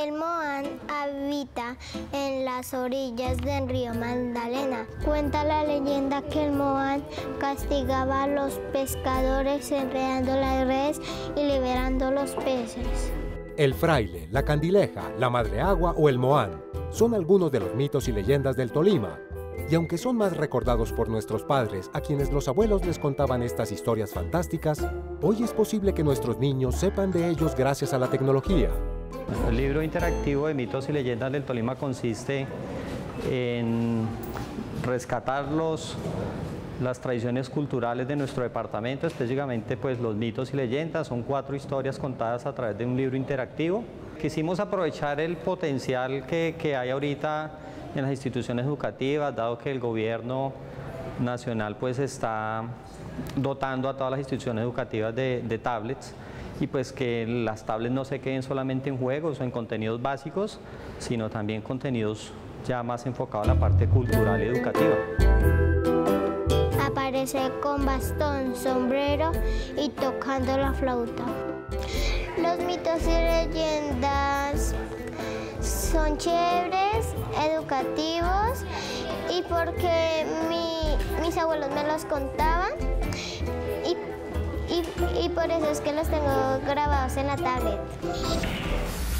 El Moan habita en las orillas del río Magdalena. Cuenta la leyenda que el Moan castigaba a los pescadores enredando las redes y liberando los peces. El fraile, la candileja, la madre agua o el Moan son algunos de los mitos y leyendas del Tolima. Y aunque son más recordados por nuestros padres, a quienes los abuelos les contaban estas historias fantásticas, hoy es posible que nuestros niños sepan de ellos gracias a la tecnología. El libro interactivo de mitos y leyendas del Tolima consiste en rescatar las tradiciones culturales de nuestro departamento, específicamente pues los mitos y leyendas. Son 4 historias contadas a través de un libro interactivo. Quisimos aprovechar el potencial que hay ahorita en las instituciones educativas, dado que el gobierno nacional pues está dotando a todas las instituciones educativas de tablets, y pues que las tablets no se queden solamente en juegos o en contenidos básicos, sino también contenidos ya más enfocados a la parte cultural y educativa. Aparece con bastón, sombrero y tocando la flauta. Los mitos y leyendas son chéveres, educativos, y porque mis abuelos me los contaban, y por eso es que los tengo grabados en la tablet.